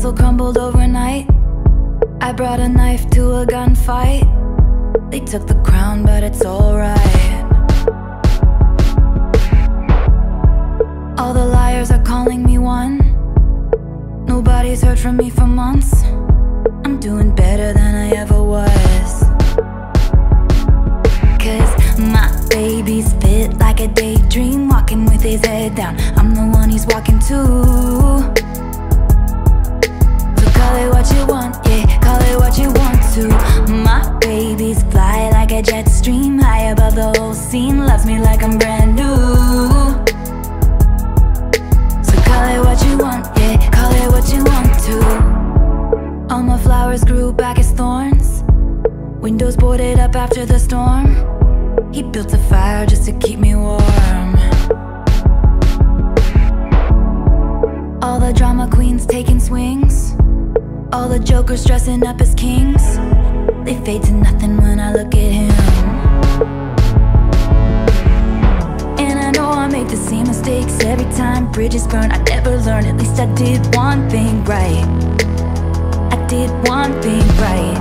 castle crumbled overnight. I brought a knife to a gunfight. They took the crown, but it's alright. All the liars are calling me one. Nobody's heard from me for months. I'm doing better than I ever was. 'Cause my baby's fit like a daydream, walking with his head down. I'm the one he's walking to. So call it what you want, yeah, call it what you want to. My baby's fly like a jet stream, high above the whole scene, loves me like I'm brand new. So call it what you want, yeah, call it what you want to. All my flowers grew back as thorns, windows boarded up after the storm. He built a fire just to keep me warm. All the drama queens taking swings, all the jokers dressing up as kings. They fade to nothing when I look at him. And I know I make the same mistakes every time. Bridges burn, I never learn. At least I did one thing right. I did one thing right.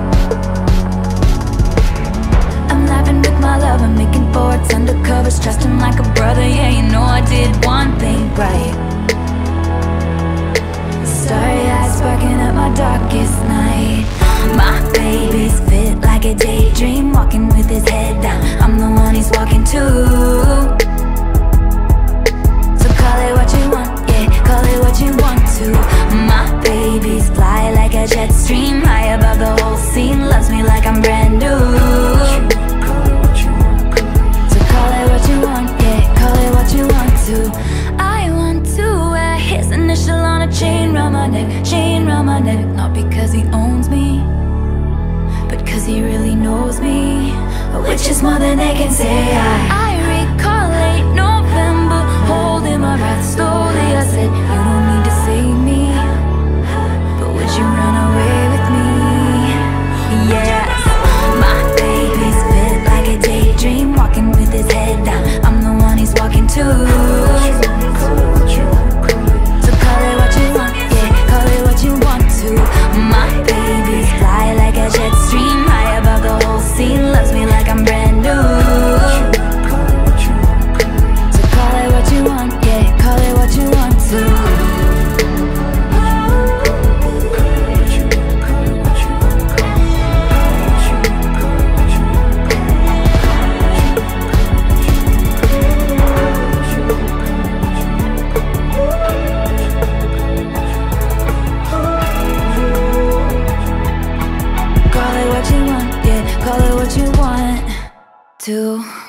I'm laughing with my love, I'm making forwards undercovers, trust him like a brother. Yeah, you know I did one thing right. Starry eyes sparking up my darkest night. My baby's fit like a daydream, walking with his head down. I'm the one he's walking to. So call it what you want, yeah, call it what you want to. My baby's fly like a jet stream, high above the whole scene, loves me like I'm brand new. So call it what you want, yeah, call it what you want to. I want to wear his initial on a chain round my neck, chain round my neck. Not because he owns me, but cause he really knows me, which is more than they can say. I recall late November, holding my breath slowly. I said, you don't need to save me, but would you run away with me? Yes, my baby's fit like a daydream, walking with his head down. I'm the one he's walking to. So call it what you want, yeah, call it what you want to. My baby's fly like a jet stream, high above the whole scene, loves me like I'm brand new. So call it what you want, yeah, call it what you want to. Call it what you want, yeah, call it what you want to.